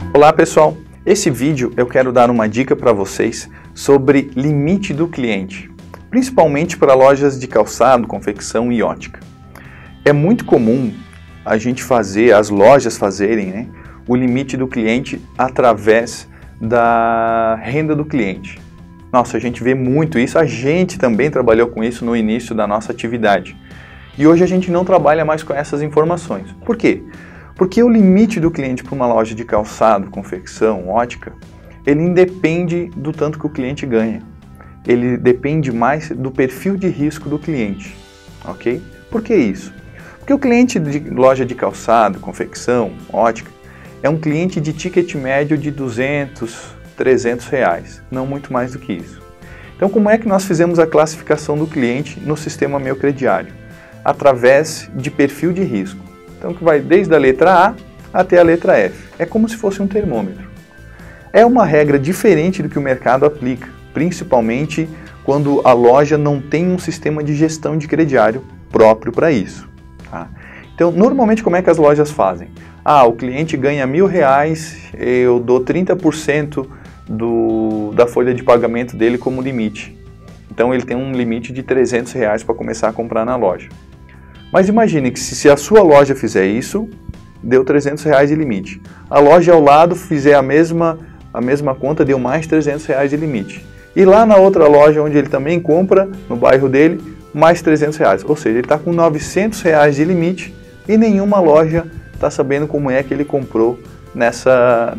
Olá pessoal, esse vídeo eu quero dar uma dica para vocês sobre limite do cliente, principalmente para lojas de calçado, confecção e ótica. É muito comum a gente as lojas fazerem, o limite do cliente através da renda do cliente. Nossa, a gente vê muito isso, a gente também trabalhou com isso no início da nossa atividade. E hoje a gente não trabalha mais com essas informações. Por quê? Porque o limite do cliente para uma loja de calçado, confecção, ótica, ele independe do tanto que o cliente ganha. Ele depende mais do perfil de risco do cliente, ok? Por que isso? Porque o cliente de loja de calçado, confecção, ótica, é um cliente de ticket médio de R$200, R$300, não muito mais do que isso. Então, como é que nós fizemos a classificação do cliente no sistema Meu Crediário? Através de perfil de risco. Então, que vai desde a letra A até a letra F. É como se fosse um termômetro. É uma regra diferente do que o mercado aplica, principalmente quando a loja não tem um sistema de gestão de crediário próprio para isso. Tá? Então, normalmente, como é que as lojas fazem? O cliente ganha R$1.000, eu dou 30% da folha de pagamento dele como limite. Então, ele tem um limite de R$300 para começar a comprar na loja. Mas imagine que se a sua loja fizer isso, deu R$300 de limite. A loja ao lado fizer a mesma conta, deu mais R$300 de limite. E lá na outra loja onde ele também compra, no bairro dele, mais R$300. Ou seja, ele está com R$900 de limite e nenhuma loja está sabendo como é que ele comprou nessa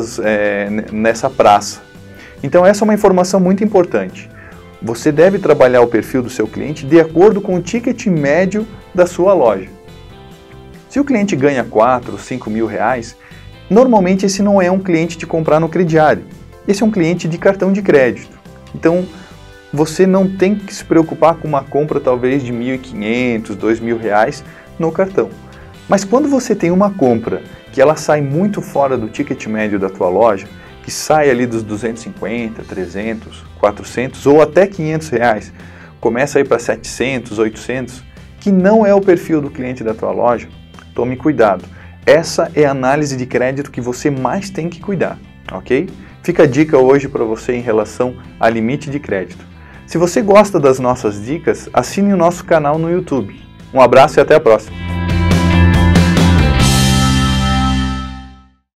praça. Então essa é uma informação muito importante. Você deve trabalhar o perfil do seu cliente de acordo com o ticket médio da sua loja. Se o cliente ganha R$4.000 ou R$5.000, normalmente esse não é um cliente de comprar no crediário. Esse é um cliente de cartão de crédito. Então, você não tem que se preocupar com uma compra talvez de R$1.500, R$2.000 no cartão. Mas quando você tem uma compra que ela sai muito fora do ticket médio da tua loja, que sai ali dos 250, 300, 400 ou até R$500, começa a ir para 700, 800, que não é o perfil do cliente da tua loja, tome cuidado. Essa é a análise de crédito que você mais tem que cuidar, ok? Fica a dica hoje para você em relação a limite de crédito. Se você gosta das nossas dicas, assine o nosso canal no YouTube. Um abraço e até a próxima!